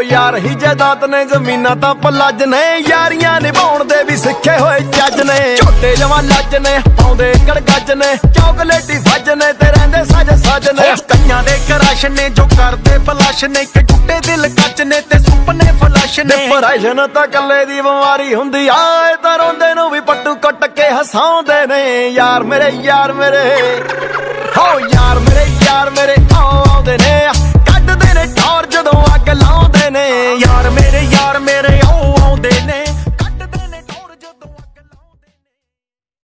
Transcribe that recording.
यार ही जायदाद ने जमीना तां पलज ने यारियां निभाउण दे भी सिखे होए जज ने झोटे जवां लज ने पाउंदे गड़गज ने चॉकलेटी फज ने ते रहिंदे सज सज ने कईयां दे क्रश ने जो करदे फलश ने कि टुੱਟੇ दिल कच ने ते सुपने फलश ने डिप्रेशन तां कल्ले दी बीमारी हुंदी आ तां रोंदे नूं भी पट्टू कुੱਟ के हसाउंदे ने यार मेरे हो यार मेरे आउंदे ने